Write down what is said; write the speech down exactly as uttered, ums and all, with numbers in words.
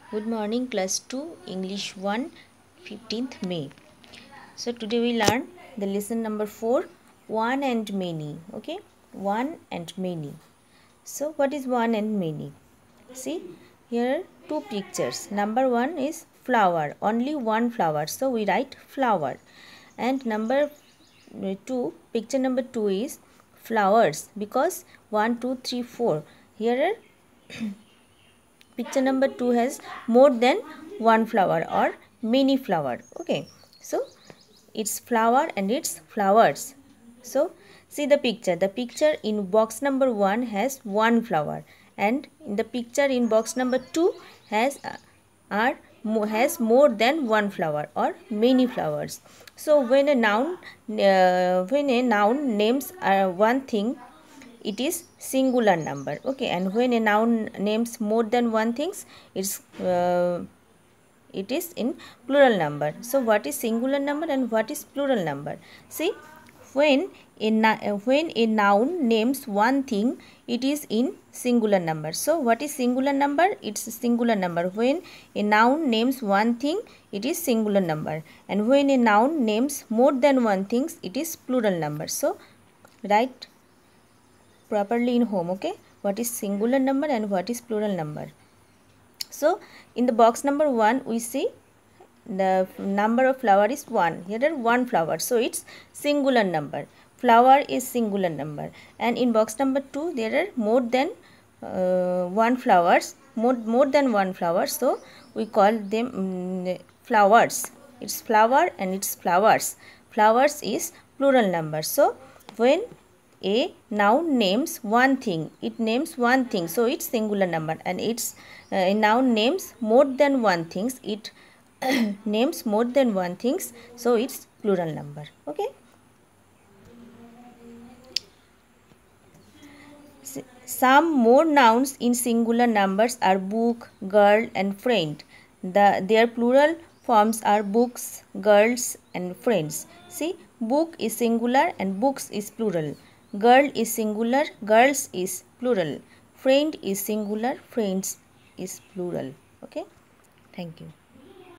Good morning, class two, English one, fifteenth May. So today we learn the lesson number four, one and many. Okay, one and many. So what is one and many? See, here are two pictures. Number one is flower, only one flower. So we write flower. And number two, picture number two is flowers, because one, two, three, four. Here are picture number two has more than one flower or many flower. Okay, so it's flower and it's flowers. So see the picture. The picture in box number one has one flower, and in the picture in box number two has uh, are has more than one flower or many flowers. So when a noun uh, when a noun names uh, one thing, it is singular number. Okay, and when a noun names more than one things, it's uh, it is in plural number. So what is singular number and what is plural number? See, when a when a noun names one thing, it is in singular number. So what is singular number? It's a singular number. When a noun names one thing, it is singular number, and when a noun names more than one things, it is plural number. So write properly in home. Okay, what is singular number and what is plural number? So in the box number one, we see the number of flower is one. Here are one flower, so it's singular number. Flower is singular number. And in box number two, there are more than uh, one flowers, more more than one flower, so we call them um, flowers. It's flower and it's flowers. Flowers is plural number. So when a noun names one thing, it names one thing, so it's singular number. And it's uh, a noun names more than one things, it names more than one things, so it's plural number. Okay, some more nouns in singular numbers are book, girl and friend. The their plural forms are books, girls and friends. See, book is singular and books is plural. Girl is singular, girls is plural. Friend is singular, friends is plural. Okay, thank you.